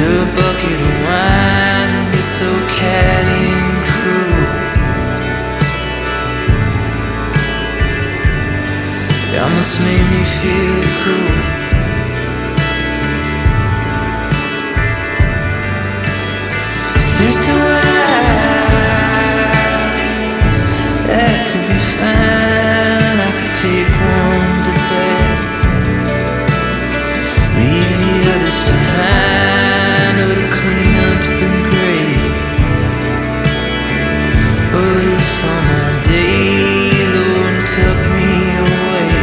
After a bucket of wine, it's so catty and cruel. It almost made me feel cool. Sister wives, that could be fine. I could take one to bed, leave the others behind, or to clean up the grave. Or this summer day, Lord, took me away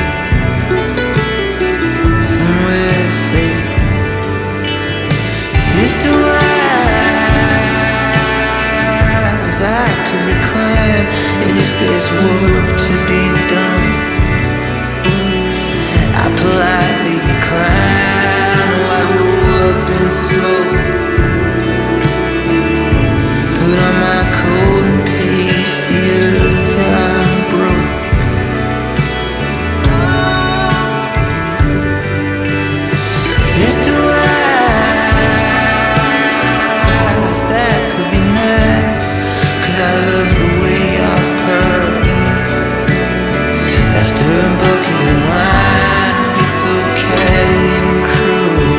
somewhere safe. Sister wives, I could recline, and if there's work to be done, I politely decline. Oh, I roll up and slow, put on my coat and pace the earth till I'm broke. Sister wives, that could be nice, 'cause I love the way y'all purr. After a bucket of wine, be so catty and cruel.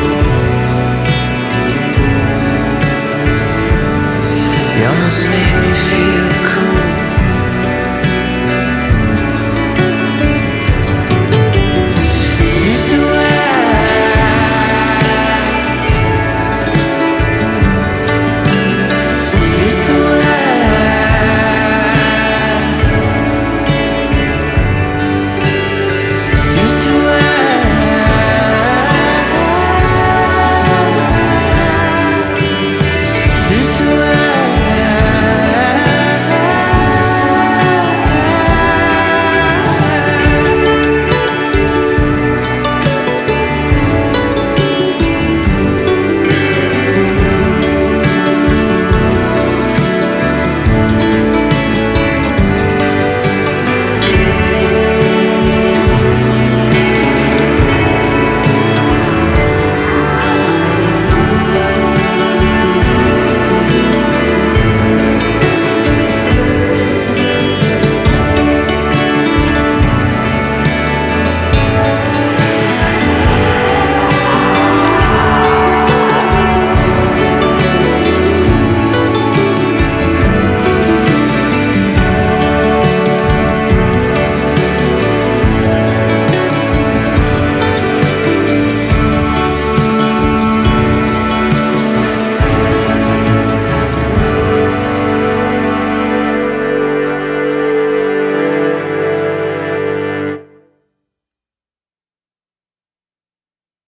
You almost made me feel cool. Sister wives, sister wives, sister wives, sister wives.